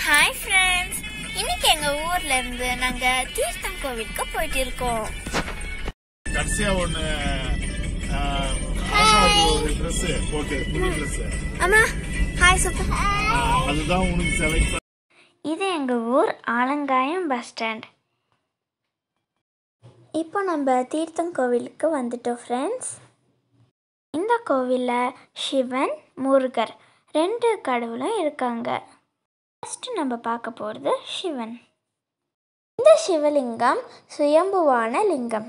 Hi friends, இன்னைக்கு எங்க ஊர்ல இருந்து நாங்க தீர்த்தம் கோவிலுக்கு போயிட்டு இருக்கோம். கடைசியா ஒண்ணு Dress போட்டு புது Dress. அம்மா ஹாய் சூப்பர். அதுதான் உனக்கு செலக்ட். இது எங்க ஊர் ஆலங்காயம் பஸ் ஸ்டாண்ட். இப்போ நம்ம தீர்த்தம் கோவிலுக்கு வந்துட்டோம் ஃப்ரெண்ட்ஸ். இந்த கோவிலில் சிவன் முருகர் 2 கடவுளும் இருக்காங்க. ஃபஸ்ட்டு நம்ம பார்க்க போகிறது சிவன். இந்த சிவலிங்கம் சுயம்புவான லிங்கம்.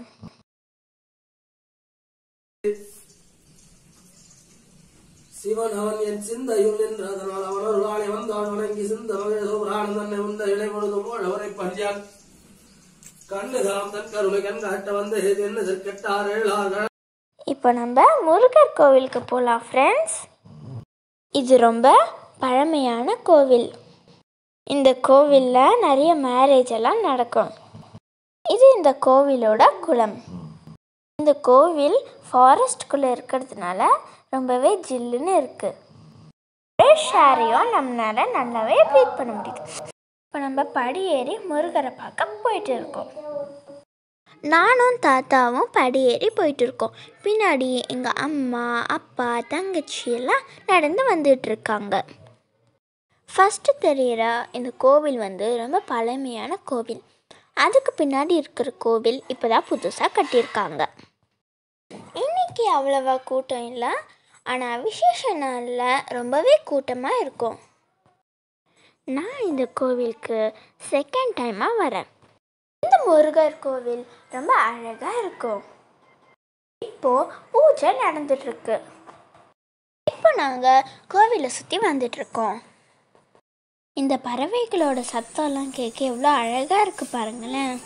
சிவன் அவன் என் சிந்தையுள் நின்றதனால் அவனொருளாளை வந்தான் வணங்கி சிந்த மகிழ்ந்தோரான் தன்னை உந்த இடைபொழுதும் அவரை பஞ்சான் கண்ணுதாம் தன் கருளை கண் காட்ட வந்த என்ன கெட்டார்கள். இப்போ நம்ம முருகர் கோவிலுக்கு போகலாம் ஃப்ரெண்ட்ஸ். இது ரொம்ப பழமையான கோவில். இந்த கோவிலில் நிறைய மேரேஜ் எல்லாம் நடக்கும். இது இந்த கோவிலோட குளம். இந்த கோவில் ஃபாரஸ்ட்குள்ளே இருக்கிறதுனால ரொம்பவே ஜில்லுன்னு இருக்குது. ஃப்ரெஷ் ஏரையும் நம்மளால் நல்லாவே ப்ரீத் பண்ண முடியுது. இப்போ நம்ம படி ஏறி முருகரை பார்க்க போயிட்டு இருக்கோம். நானும் தாத்தாவும் படி ஏறி போயிட்டு இருக்கோம். பின்னாடி எங்கள் அம்மா அப்பா தங்கச்சி எல்லாம் நடந்து வந்துட்டுருக்காங்க. ஃபஸ்ட்டு தெரிகிற இந்த கோவில் ரொம்ப பழமையான கோவில். அதுக்கு பின்னாடி இருக்கிற கோவில் இப்போ தான் புதுசாக கட்டியிருக்காங்க. இன்றைக்கி அவ்வளவா கூட்டம் இல்லை, ஆனால் விசேஷ நாளில் ரொம்பவே கூட்டமாக இருக்கும். நான் இந்த கோவிலுக்கு செகண்ட் டைமாக வரேன். இந்த முருகர் கோவில் ரொம்ப அழகாக இருக்கும். இப்போது பூஜை நடந்துட்டுருக்கு. இப்போ நாங்கள் கோவிலை சுற்றி வந்துட்டுருக்கோம். இந்த பறவைகளோட சத்தம்லாம் கேட்க எவ்வளோ அழகாக இருக்குது பாருங்களேன்.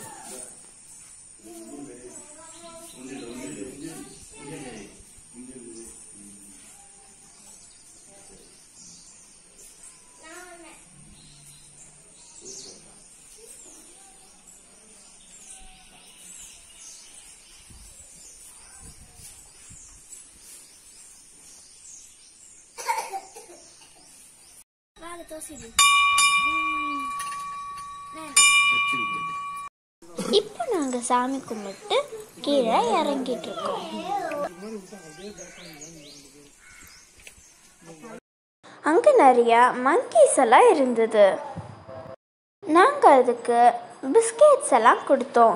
இப்போ நாங்கள் சாமி கும்பிட்டு கீழே இறங்கிட்டு இருக்கோம். அங்கே நிறைய மங்கீஸ் எல்லாம் இருந்தது. நாங்கள் அதுக்கு பிஸ்கெட்ஸ் எல்லாம் கொடுத்தோம்.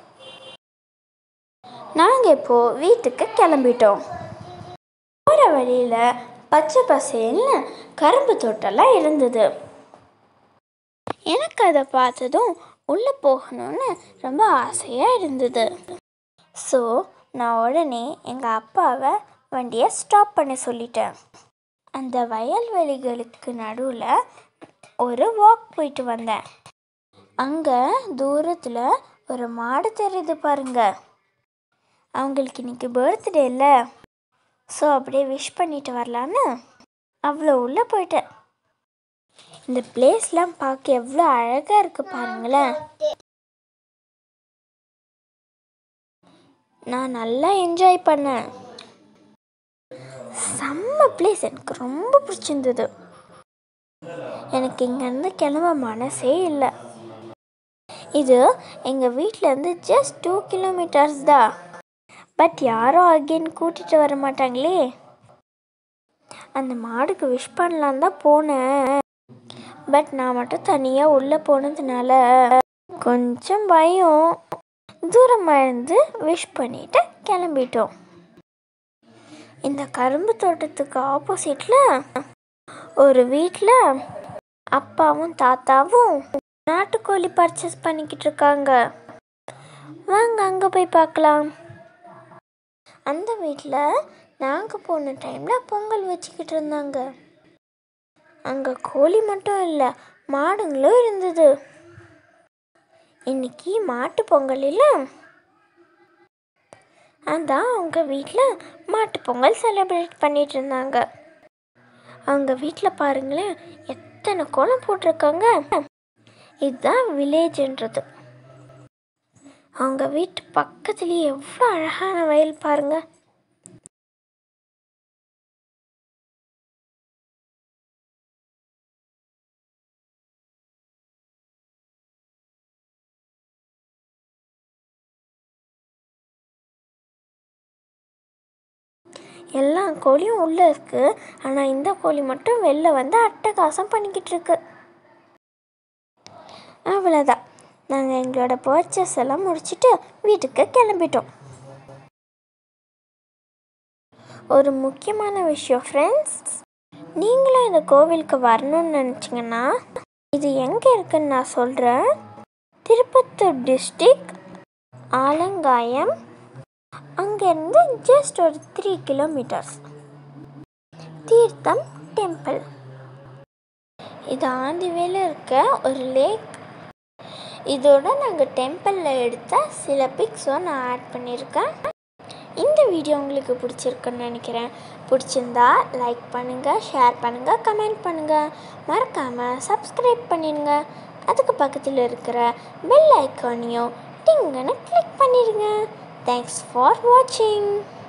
நாங்கள் இப்போ வீட்டுக்கு கிளம்பிட்டோம். போகிற வழியில் பச்சை பசேல்னு கரும்பு தோட்டம்லாம் இருந்தது. எனக்கு அதை பார்த்ததும் உள்ளே போகணும்னு ரொம்ப ஆசையாக இருந்தது. ஸோ நான் உடனே எங்கள் அப்பாவை வண்டியை ஸ்டாப் பண்ண சொல்லிட்டேன். அந்த வயல்வெளிகளுக்கு நடுவில் ஒரு வாக் போயிட்டு வந்தேன். அங்கே தூரத்தில் ஒரு மாடு தெரியுது பாருங்க. அவங்களுக்கு இன்னைக்கு பர்த்டே இல்லை, ஸோ அப்படியே விஷ் பண்ணிட்டு வரலான்னு அவ்வளோ உள்ளே போயிட்டேன். இந்த பிளேஸ்லாம் பார்க்க எவ்வளோ அழகாக இருக்குது பாருங்களேன். நான் நல்லா என்ஜாய் பண்ணேன். செம்ம பிளேஸ், எனக்கு ரொம்ப பிடிச்சிருந்தது. எனக்கு இங்கேருந்து கிளம்ப மனசே இல்லை. இது எங்கள் வீட்டிலேருந்து ஜஸ்ட் 2 கிலோமீட்டர்ஸ் தான். பட் யாரும் அகெயின் கூட்டிகிட்டு வர மாட்டாங்களே. அந்த மாடுக்கு விஷ் பண்ணலான் தான் போனேன். பட் நான் மட்டும் தனியாக உள்ளே போனதுனால கொஞ்சம் பயம். தூரமாக இருந்து விஷ் பண்ணிவிட்டு கிளம்பிட்டோம். இந்த கரும்பு தோட்டத்துக்கு ஆப்போசிட்டில் ஒரு வீட்டில் அப்பாவும் தாத்தாவும் நாட்டுக்கோழி பர்ச்சேஸ் பண்ணிக்கிட்டு இருக்காங்க. வாங்க அங்கே போய் பார்க்கலாம். அந்த வீட்டில் நாங்கள் போன டைமில் பொங்கல் வச்சுக்கிட்டு இருந்தாங்க. அங்கே கோழி மட்டும் இல்லை, மாடுங்களும் இருந்தது. இன்னைக்கு மாட்டு பொங்கல் இல்லை, அதான் அவங்க வீட்டில் மாட்டு பொங்கல் செலிப்ரேட் பண்ணிட்டு இருந்தாங்க. அவங்க வீட்டில் பாருங்களேன், எத்தனை கோலம் போட்டிருக்காங்க. இதுதான் வில்லேஜ்ன்றது. அவங்க வீட்டு பக்கத்துலேயே எவ்வளோ அழகான வயல் பாருங்கள். எல்லா கோழியும் உள்ளே இருக்குது. ஆனால் இந்த கோழி மட்டும் வெளில வந்து அட்டகாசம் பண்ணிக்கிட்டு இருக்கு. அவ்வளோதான், நாங்கள் எங்களோட பர்ச்சேஸ் எல்லாம் முடிச்சுட்டு வீட்டுக்கு கிளம்பிட்டோம். ஒரு முக்கியமான விஷயம் ஃப்ரெண்ட்ஸ், நீங்களும் இந்த கோவிலுக்கு வரணும்னு நினச்சிங்கன்னா இது எங்கே இருக்குன்னு நான் சொல்கிறேன். திருப்பத்தூர் டிஸ்ட்ரிக்ட், ஆலங்காயம். அங்கேருந்து ஜஸ்ட் ஒரு 3 கிலோமீட்டர்ஸ். தீர்த்தம் டெம்பிள். இது ஆந்திவேல இருக்க ஒரு லேக். இதோட நாங்கள் டெம்பிளில் எடுத்த சில பிக்ஸும் நான் ஆட் பண்ணியிருக்கேன். இந்த வீடியோ உங்களுக்கு பிடிச்சிருக்குன்னு நினைக்கிறேன். பிடிச்சிருந்தா லைக் பண்ணுங்கள், ஷேர் பண்ணுங்கள், கமெண்ட் பண்ணுங்கள். மறக்காமல் சப்ஸ்கிரைப் பண்ணிடுங்க. அதுக்கு பக்கத்தில் இருக்கிற பெல் ஐக்கானையும் டிங்குன்னு கிளிக் பண்ணிடுங்க. தேங்க்ஸ் ஃபார் வாட்சிங்.